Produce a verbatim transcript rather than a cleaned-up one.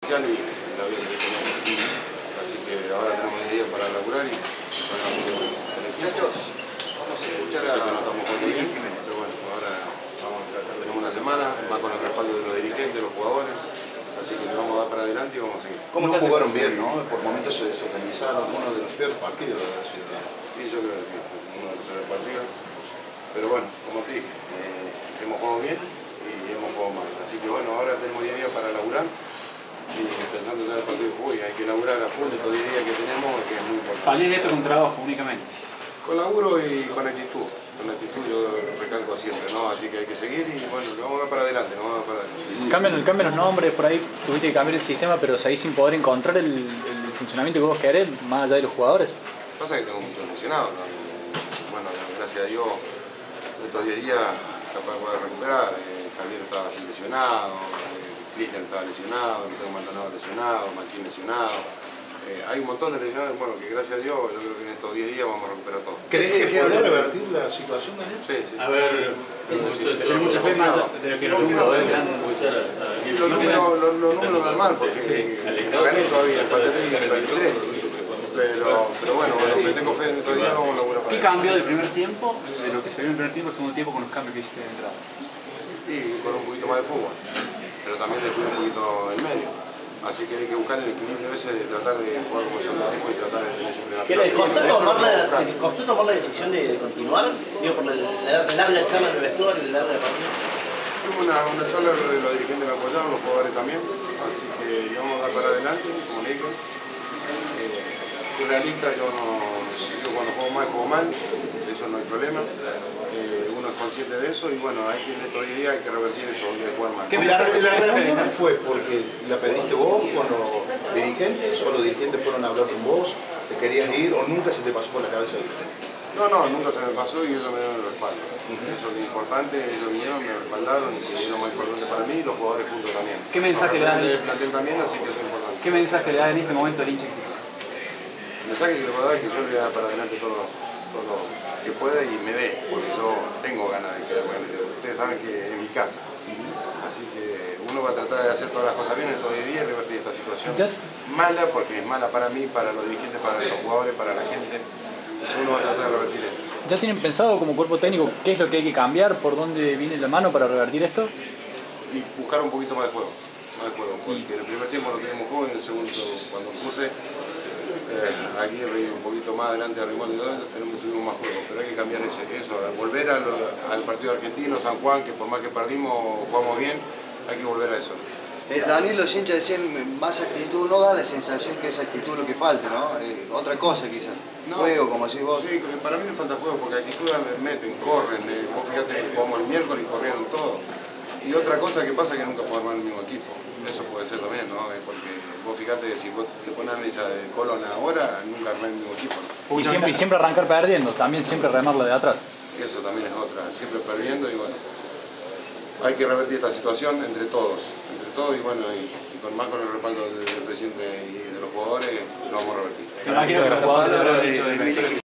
especial y la voy a seguir teniendo. Así que ahora tenemos diez días para laburar y para muchachos, vamos a escuchar a... Yo sé que no estamos jugando bien, pero bueno, ahora vamos a tratar, tenemos una semana, más con el respaldo de los dirigentes, de los jugadores, así que le vamos a dar para adelante y vamos a seguir. ¿Cómo no jugaron bien, no? Por momentos se desorganizaron, uno de los peores partidos de la ciudad. Sí, yo creo que uno de los peores partidos, pero bueno, como te dije, eh, hemos jugado bien y hemos jugado más, así que bueno, ahora tenemos diez días para laburar. Y pensando ya en el partido de juego, hay que laburar a full estos diez días que tenemos, que es muy importante. Salir de esto con trabajo únicamente. Con laburo y con actitud. Con actitud yo recalco siempre, ¿no? Así que hay que seguir y bueno, le vamos a dar para adelante, le vamos a dar para adelante. Cambian, cambian los nombres, por ahí tuviste que cambiar el sistema, pero seguís sin poder encontrar el, el funcionamiento que vos querés, más allá de los jugadores. Pasa que tengo muchos lesionados, ¿no? Bueno, gracias a Dios, estos diez días capaz de poder recuperar. Eh, Javier estaba así lesionado. Cristian estaba lesionado, Antonio Maldonado lesionado, Machín lesionado. Eh, hay un montón de lesionados, bueno, que gracias a Dios, yo creo que en estos diez días vamos a recuperar todo. ¿Crees que podría revertir la situación, Daniel? Sí, sí. A ver, tener mucha fe más de lo que los números dan. Y los números, los, los números dan mal, porque no gané todavía el partido y el veintitrés. Pero, pero bueno, me tengo fe en estos días, vamos a laburar para ¿Qué eso. cambió del primer tiempo, de lo que se vio en el primer tiempo al segundo tiempo con los cambios que hiciste de entrada? Y con un poquito más de fútbol, pero también después un poquito en medio. Así que hay que buscar el equilibrio ese de tratar de jugar como el segundo tiempo y tratar de tener siempre la pelota. ¿Costó tomar la, ¿te costó tomar la decisión de continuar? Digo, por la, la, la larga charla del vestuario y la larga partida. Tuvimos una, una charla, los dirigentes me apoyaron, los jugadores también, así que íbamos a dar para adelante, como le digo. Eh, soy realista, yo no, yo cuando juego mal, juego mal, eso no hay problema. Eh, uno es consciente de eso y bueno, hay que en estos días hay que revertir eso, hay que jugar mal. ¿Qué la, la reunión fue porque la pediste vos con los dirigentes o los dirigentes fueron a hablar con vos, te querías ir o nunca se te pasó por la cabeza ir? No, no, nunca se me pasó y ellos me dieron el respaldo. Uh-huh. Eso es lo importante, ellos vinieron, me respaldaron y es lo más importante para mí y los jugadores juntos también. ¿Qué mensaje le das? El plantel también, así que es importante. ¿Qué mensaje le das en este momento al hincha? El mensaje que le voy a dar es que yo le voy a dar para adelante todo, todo lo que pueda y me dé, porque yo tengo ganas de que bueno, ustedes saben que es mi casa. Así que uno va a tratar de hacer todas las cosas bien en estos diez días y revertir esta situación. ¿Ya? Mala, porque es mala para mí, para los dirigentes, para los jugadores, para la gente. Entonces uno va a tratar de revertir esto. ¿Ya tienen pensado como cuerpo técnico qué es lo que hay que cambiar, por dónde viene la mano para revertir esto? Y buscar un poquito más de juego. Más de juego, porque en el primer tiempo no teníamos juego y en el segundo, cuando puse eh, aquí un poquito más adelante de Rimaldo y todo, tenemos, tuvimos más juego. Pero hay que cambiar ese, eso, volver al, al partido argentino, San Juan, que por más que perdimos, jugamos bien, hay que volver a eso. Eh, Daniel, los hinchas decían más actitud, no da la sensación que esa actitud es lo que falta, ¿no? Eh, otra cosa quizás, no, juego, como decís vos. Sí, para mí me falta juego porque actitud meten, corren, eh, vos fíjate, jugamos el miércoles y corrieron todo. Y otra cosa que pasa es que nunca puedo armar el mismo equipo, eso puede ser también, ¿no? Porque vos fíjate, si vos te pones a esa de Colón ahora, nunca armé el mismo equipo. Y siempre, y siempre arrancar perdiendo, también siempre remarlo de atrás. Eso también es otra, siempre perdiendo y bueno. Hay que revertir esta situación entre todos, entre todos y bueno, y, y con más con el respaldo del, del presidente y de los jugadores, lo vamos a revertir. Me imagino que los jugadores habrán hecho de